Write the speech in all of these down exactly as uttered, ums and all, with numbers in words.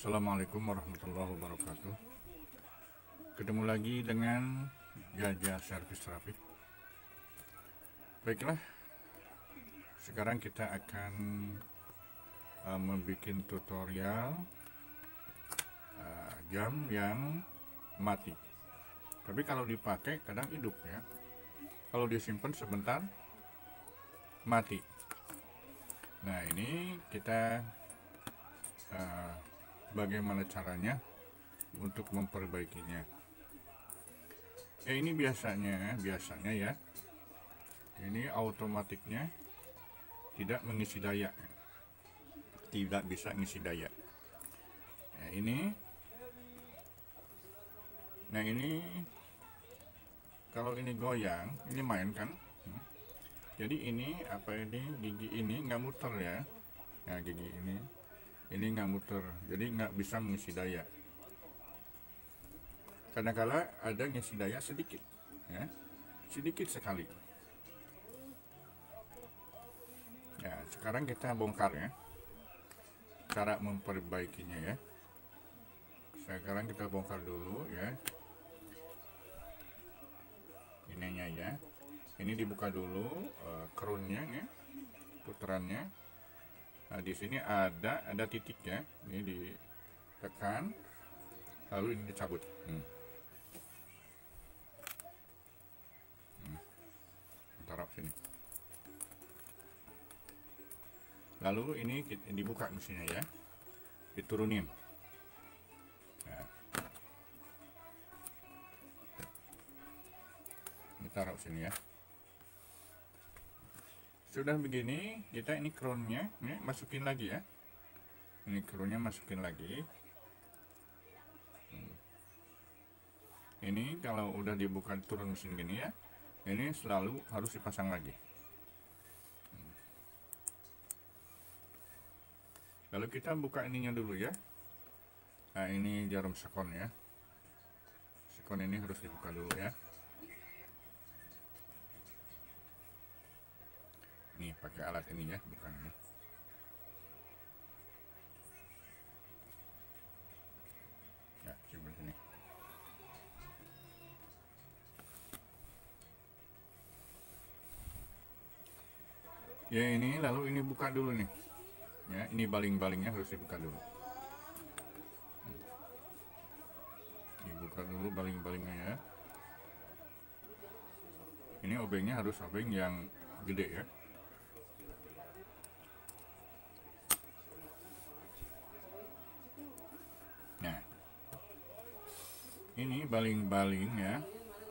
Assalamualaikum warahmatullahi wabarakatuh. Ketemu lagi dengan Gajah Servis Trafik. Baiklah, sekarang kita akan uh, membuat tutorial uh, jam yang mati. Tapi kalau dipakai kadang hidup ya. Kalau disimpan sebentar mati. Nah, ini kita uh, bagaimana caranya untuk memperbaikinya. Eh, ini biasanya biasanya ya, ini automatiknya tidak mengisi daya, tidak bisa mengisi daya. Nah ini, nah ini kalau ini goyang, ini main kan. Jadi ini apa ini gigi ini nggak muter ya. Nah gigi ini ini nggak muter, jadi nggak bisa mengisi daya. Kadang-kala ada ngisi daya sedikit ya, sedikit sekali. Ya, sekarang kita bongkar ya cara memperbaikinya ya. Sekarang kita bongkar dulu ya ininya ya. Ini dibuka dulu uh, kerunnya ya, putarannya. Nah, di sini ada ada titik ya, ini ditekan, lalu ini dicabut. Hmm. Hmm. Taruh sini. Lalu ini dibuka mesinnya ya, diturunin. Nah. Ini taruh sini ya. Sudah begini, kita ini crownnya ini masukin lagi ya. Ini crownnya masukin lagi. Hmm. Ini kalau udah dibuka turun mesin gini ya, ini selalu harus dipasang lagi. Hmm. Lalu kita buka ininya dulu ya. Nah ini jarum sekon ya. Sekon ini harus dibuka dulu ya. Nih pakai alat ini ya, bukan ini. Ya, coba sini. Ya ini, lalu ini buka dulu nih. Ya, ini baling-balingnya harus dibuka dulu. Dibuka dulu baling-balingnya ya. Ini obengnya harus obeng yang gede ya. Nah, ini baling-baling ya,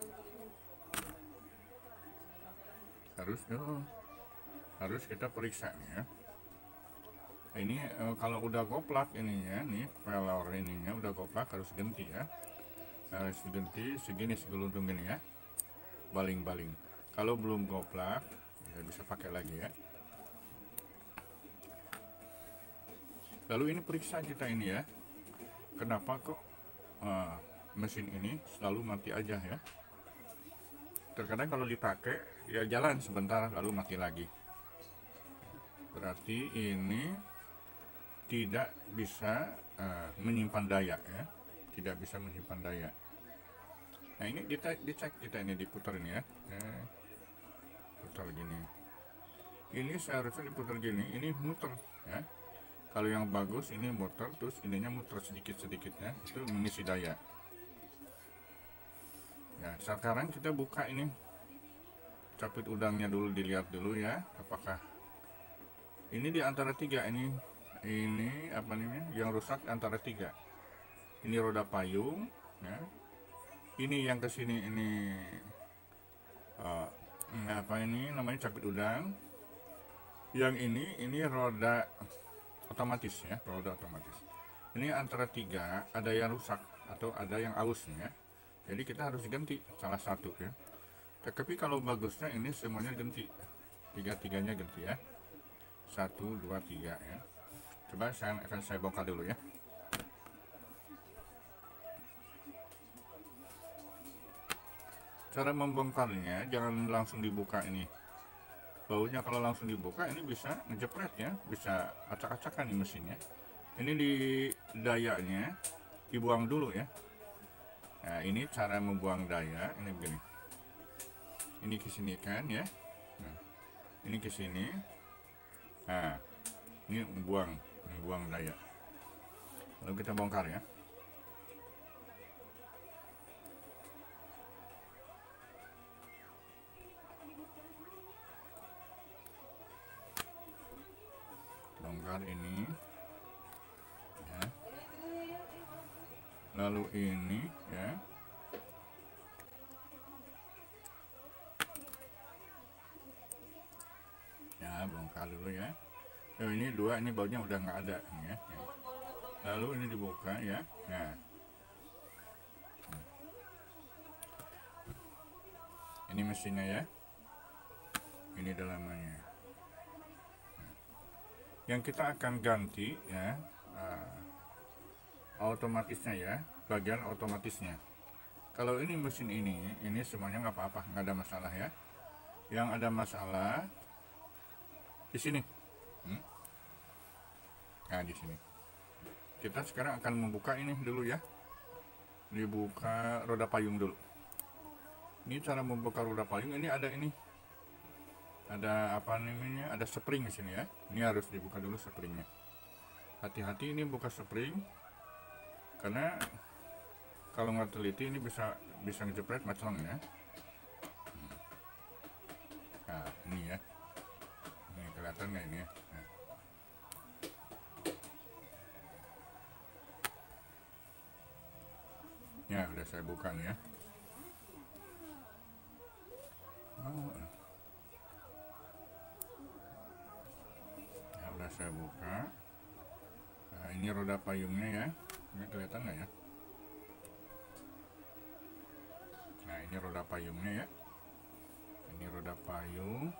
harus oh, harus kita periksa ya. Ini eh, kalau udah goplak ininya, nih pelor ininya udah goplak harus ganti ya, harus diganti segini segelundung ini ya, baling-baling. Kalau belum goplak, ya bisa pakai lagi ya. Lalu ini periksa kita ini ya. Kenapa kok uh, mesin ini selalu mati aja ya? Terkadang kalau dipakai ya jalan sebentar lalu mati lagi. Berarti ini tidak bisa uh, menyimpan daya ya, tidak bisa menyimpan daya. Nah ini kita dicek kita ini diputar ini ya, eh, putar gini. Ini seharusnya diputar gini, ini muter ya. Kalau yang bagus ini muter, terus ininya muter sedikit-sedikitnya, itu mengisi daya. Ya, sekarang kita buka ini capit udangnya dulu, dilihat dulu ya, apakah ini di antara tiga ini, ini apa namanya, yang rusak antara tiga. Ini roda payung, ya. Ini yang kesini ini uh, apa ini namanya capit udang. Yang ini ini roda otomatis ya, roda otomatis. Ini antara tiga ada yang rusak atau ada yang ausnya, jadi kita harus ganti salah satu ya. Tapi kalau bagusnya ini semuanya ganti, tiga-tiganya ganti ya, satu dua tiga ya. Coba saya akan saya bongkar dulu ya. Cara membongkarnya jangan langsung dibuka ini. Baunya kalau langsung dibuka ini bisa ngejepret ya, bisa acak-acakan nih mesinnya. Ini di dayanya dibuang dulu ya. Nah, ini cara membuang daya. Ini begini. Ini ke sini kan ya. Nah, ini ke sini. Nah, ini membuang, membuang daya. Lalu kita bongkar ya. Bongkar ini. Ya. Lalu ini ya. Ya, bongkar dulu ya. Oh, ini dua, ini bautnya udah nggak ada ya. Lalu ini dibuka ya. Nah, ini mesinnya ya. Ini dalamannya. Yang kita akan ganti ya, uh, otomatisnya ya, bagian otomatisnya. Kalau ini mesin ini, ini semuanya nggak apa-apa, nggak ada masalah ya. Yang ada masalah di sini. Hmm? Nah, di sini. Kita sekarang akan membuka ini dulu ya. Dibuka roda payung dulu. Ini cara membuka roda payung. Ini ada ini. Ada apa namanya? Ada spring di sini ya. Ini harus dibuka dulu springnya. Hati-hati ini buka spring. Karena kalau nggak teliti ini bisa bisa ngejepret macam ya. Nah, ini ya. Ini kelihatan nggak ini ya? Nah. Ya, udah saya buka nih ya. Oh. Ya, udah saya buka. Nah, ini roda payungnya ya. Ini kelihatan nggak ya? Nah, ini roda payungnya ya. Ini roda payung.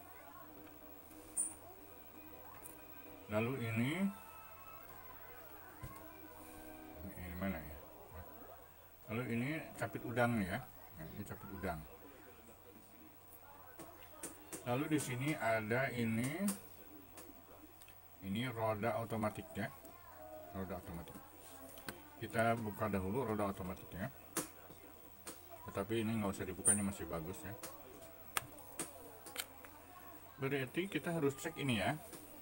Lalu ini ini mana ya? Lalu ini capit udang ya. Nah, ini capit udang. Lalu di sini ada ini ini roda otomatiknya. Roda otomatik. Kita buka dahulu roda otomatiknya. Tetapi ini nggak usah dibuka, ini masih bagus ya. Berarti kita harus cek ini ya.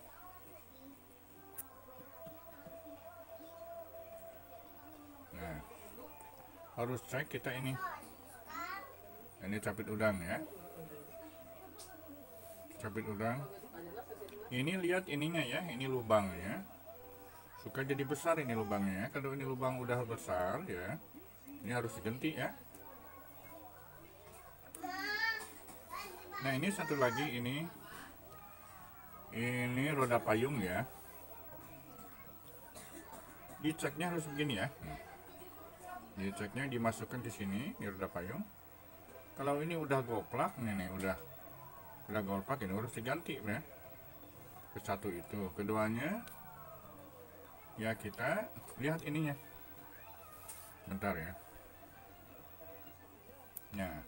Nah, harus cek kita ini. Ini capit udang ya. Capit udang. Ini lihat ininya ya, ini lubangnya. Suka jadi besar ini lubangnya. Kalau ini lubang udah besar ya, ini harus diganti ya. Nah, ini satu lagi ini ini roda payung ya. Diceknya harus begini ya. Diceknya dimasukkan ke sini, ini roda payung. Kalau ini udah goplak, nih nih udah udah goplak, ini harus diganti ya. Ke satu itu, keduanya ya kita lihat ininya. Bentar ya. Nah.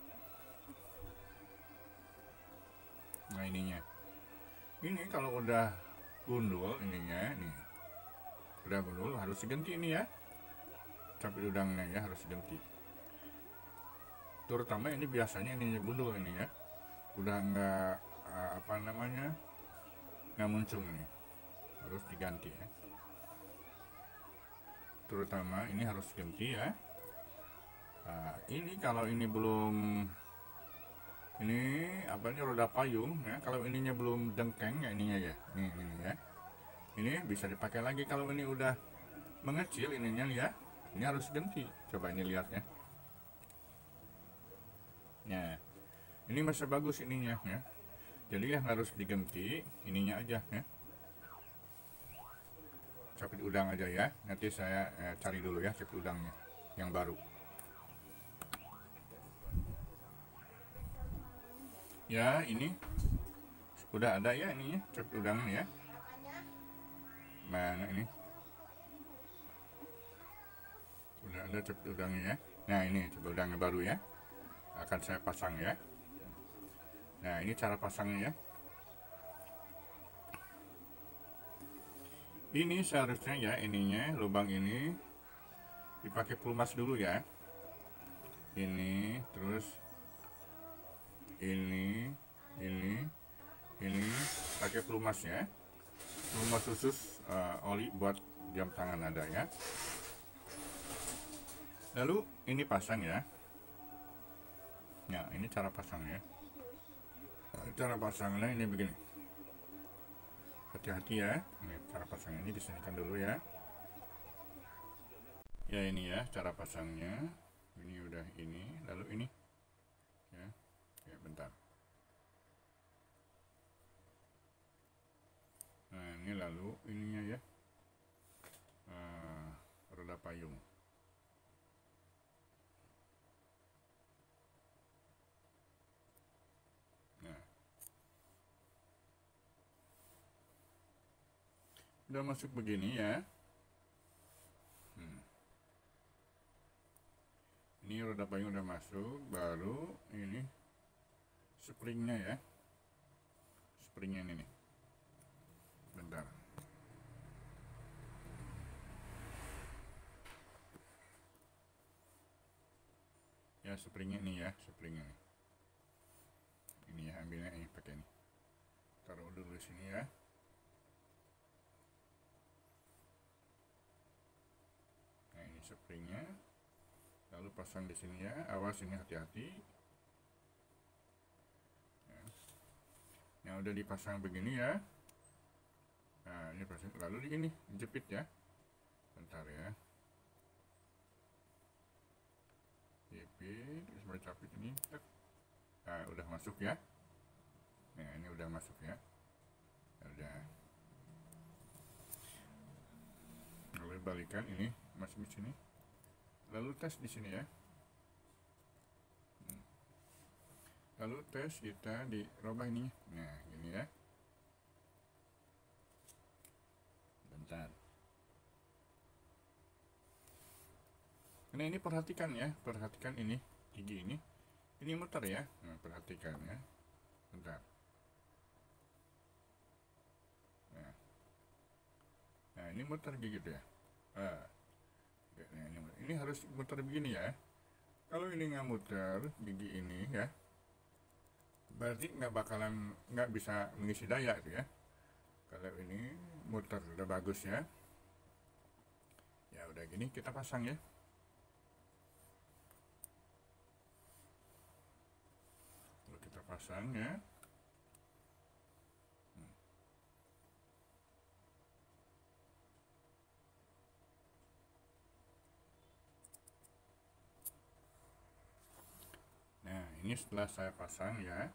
Nah, ininya. Ini kalau udah gundul ininya nih. Udah gundul harus diganti ini ya. Capit udangnya ya harus diganti. Terutama ini biasanya ininya gundul ini ya. Udah enggak apa namanya? Nggak muncul nih. Harus diganti ya. Terutama ini harus diganti ya. Nah, ini kalau ini belum ini apa ini roda payung ya, kalau ininya belum dengkeng ya ininya ya, ini ini ya, ini bisa dipakai lagi. Kalau ini udah mengecil ininya ya, ini harus ganti. Coba ini lihat ya. Nah, ini masih bagus ininya ya, jadi yang harus diganti ininya aja ya, capit udang aja ya. Nanti saya eh, cari dulu ya capit udangnya yang baru. Ya, ini udah ada ya ininya capit udangnya ya. Mana ini? Udah ada capit udangnya ya. Nah, ini capit udangnya baru ya. Akan saya pasang ya. Nah, ini cara pasangnya ya. Ini seharusnya ya, ininya lubang ini dipakai pelumas dulu ya. Ini terus ini ini ini pakai pelumas ya, pelumas khusus uh, oli buat jam tangan ada ya. Lalu ini pasang ya. Nah ini cara pasangnya. Cara pasangnya ini begini. Hati-hati ya. Ini cara pasang ini disinikan dulu ya. Ya ini ya cara pasangnya. Ini udah ini, lalu ini ya. Ya bentar. Nah ini lalu ininya ya. Uh, roda payung. Udah masuk begini ya. hmm. Ini roda payung udah masuk, baru ini springnya ya, springnya ini nih. Bentar. Ya springnya ini ya, springnya ini. Ini ya, ambilnya ini pakai ini. Taruh dulu di sini ya. Springnya, lalu pasang di sini ya. Awas ini hati-hati. Ya. Yang udah dipasang begini ya. Nah ini pasang, lalu di ini jepit ya. Bentar ya. Jepit, sampai capit ini. Nah udah masuk ya. Nah ini udah masuk ya. Udah. Lalu balikan ini masuk di sini, lalu tes di sini ya. hmm. Lalu tes kita di robah ini. Nah ini ya. Bentar. Nah ini perhatikan ya, perhatikan ini gigi ini, ini muter ya. Nah perhatikan ya. Bentar. Nah, nah ini muter gigi ya. Ah. Nah, ini, ini harus muter begini ya. Kalau ini nggak muter gigi ini ya, berarti nggak bakalan nggak bisa mengisi daya itu ya. Kalau ini muter udah bagus ya. Ya udah gini kita pasang ya. Lalu kita pasang ya. Ini setelah saya pasang ya.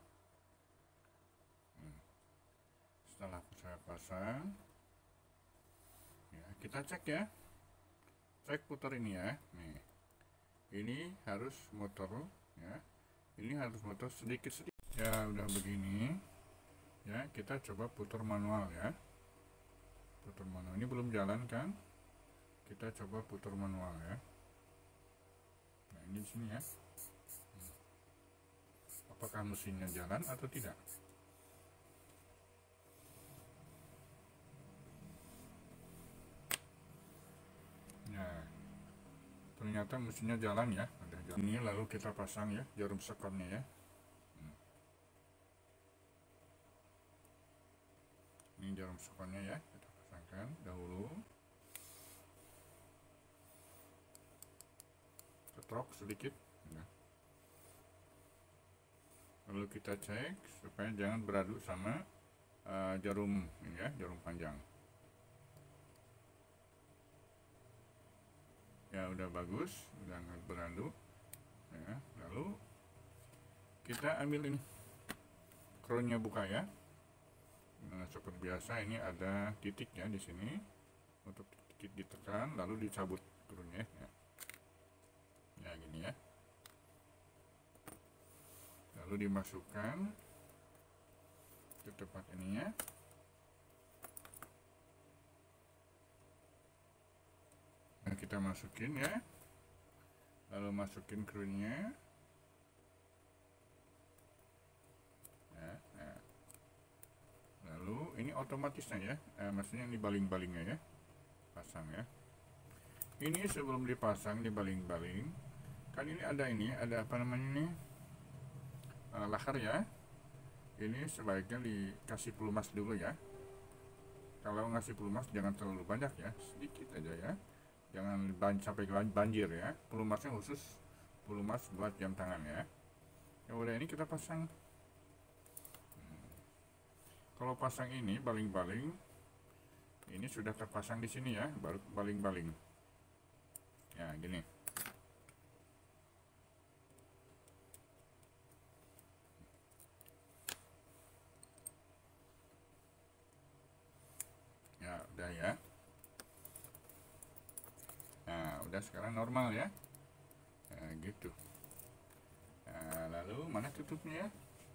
hmm. Setelah saya pasang ya, kita cek ya, cek putar ini ya. Nih ini harus muter ya, ini harus muter sedikit-sedikit ya. Udah begini ya, kita coba putar manual ya. Putar manual ini belum jalan kan, kita coba putar manual ya. Nah ini di sini ya. Apakah mesinnya jalan atau tidak? Nah, ternyata mesinnya jalan ya. Ada jalan. Ini lalu kita pasang ya jarum sekonnya ya. Hmm. Ini jarum sekonnya ya, kita pasangkan dahulu. Cetrok sedikit. Nah. Lalu kita cek supaya jangan beradu sama uh, jarum ini ya, jarum panjang. Ya udah bagus, udah nggak beradu. Ya, lalu kita ambil ini, crownnya buka ya. Nah, seperti biasa ini ada titiknya di sini untuk titik ditekan, lalu dicabut crownnya. Ya. Ya gini ya. Lalu dimasukkan ke tempat ininya. Nah, kita masukin ya. Lalu masukin crownnya. Nah, nah. Lalu ini otomatisnya ya, eh, maksudnya ini baling-balingnya ya, pasang ya. Ini sebelum dipasang di baling-baling, kan ini ada ini, ada apa namanya ini, eh, lahar ya. Ini sebaiknya dikasih pelumas dulu ya. Kalau ngasih pelumas jangan terlalu banyak ya, sedikit aja ya. Jangan ban sampai banjir ya. Pelumasnya khusus pelumas buat jam tangan ya. Ya udah, ini kita pasang. Hmm. Kalau pasang ini baling-baling, ini sudah terpasang di sini ya, baru baling-baling. Ya gini. Ya udah ya. Nah udah, sekarang normal ya. Nah, gitu. Nah, lalu mana tutupnya?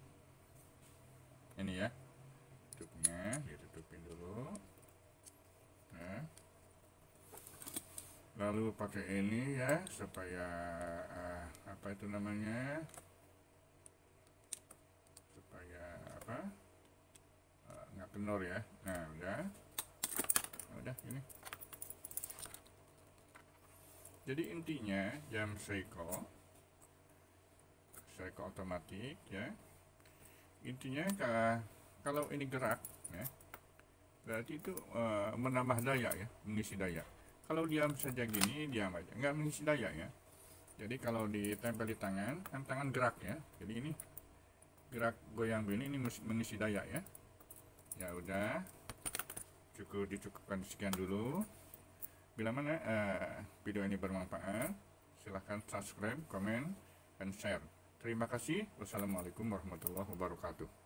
Ini ya, tutupnya ditutupin dulu. Nah, lalu pakai ini ya, supaya uh, apa itu namanya, supaya apa, uh, nggak kendor ya. Nah udah, udah ini. Jadi intinya jam Seiko, Seiko otomatis ya, intinya kalau ini gerak ya, berarti itu uh, menambah daya ya, mengisi daya. Kalau diam saja gini, diam aja, nggak mengisi daya ya. Jadi kalau ditempel di tangan, kan tangan gerak ya, jadi ini gerak goyang begini, ini mengisi daya ya. Ya udah, cukup dicukupkan sekian dulu. Bila mana uh, video ini bermanfaat, silahkan subscribe, komen, dan share. Terima kasih. Wassalamualaikum warahmatullahi wabarakatuh.